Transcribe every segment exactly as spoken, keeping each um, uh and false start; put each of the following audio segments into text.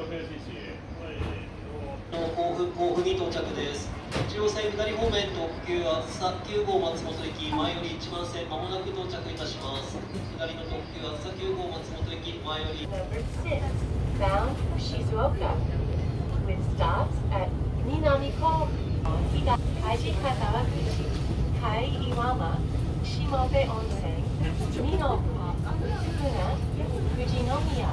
甲府甲府に到着です。中央線下り方面特急あずさきゅう号松本駅前よりいちばん線まもなく到着いたします。下りの特急あずさきゅう号松本駅前より Number six, bound for Shizuoka, with stops at Minami-Kofu, Kaijikazawaguchi, Kai-Iwama, Shimobe Onsen, Minobu, Sukuna, Fujinomiya.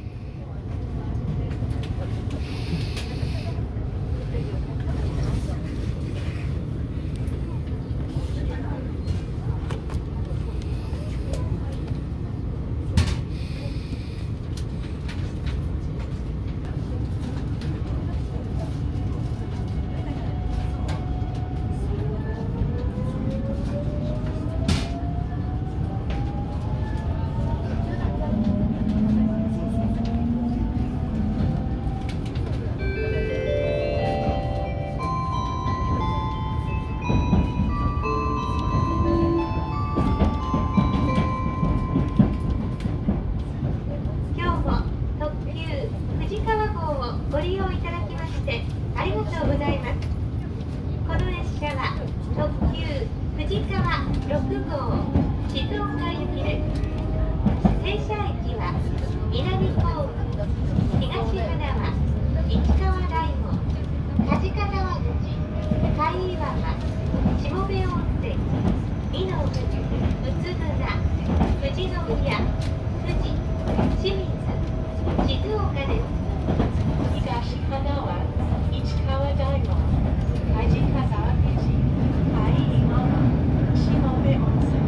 ご利用いただきましてありがとうございます。この列車は特急富士川ろくごう静岡行きです。停車駅は南甲府、東花輪、市川大門、梶川口、海岩間、下部温泉、美濃部、宇都宮、富士宮、富士、清水、静岡です。東花輪、市川大門、梶川口、海岩間、下部温泉。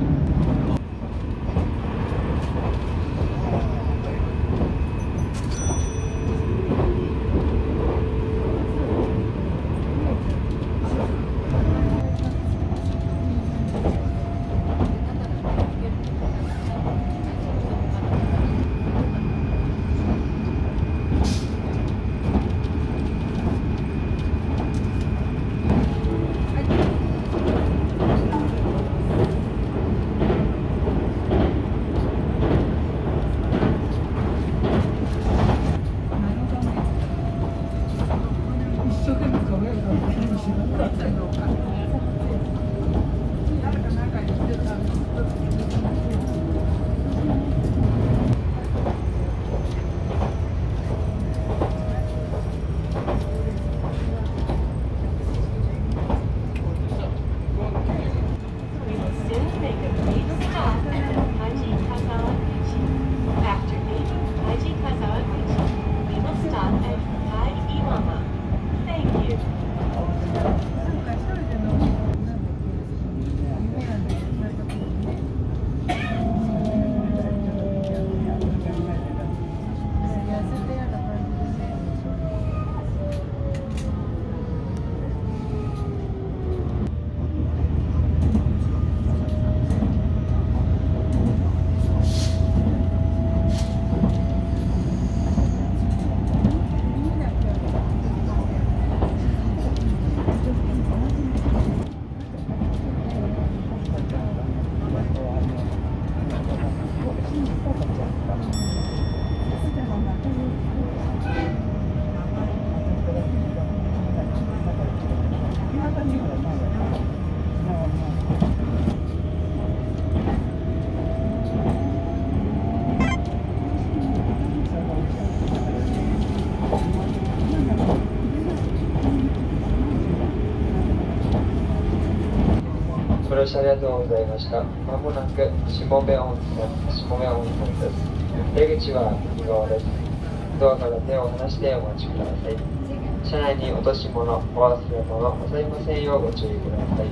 ご乗車ありがとうございました。まもなく下部温泉、下部温泉です。出口は右側です。ドアから手を離してお待ちください。車内に落とし物、お忘れ物ございませんようご注意ください。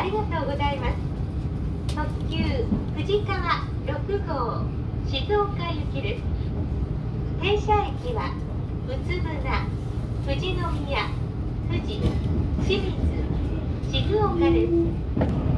りがとうございます。特急富士川ろくごう静岡行きです。停車駅は宇都宮、富士宮、富士、清水、静岡です。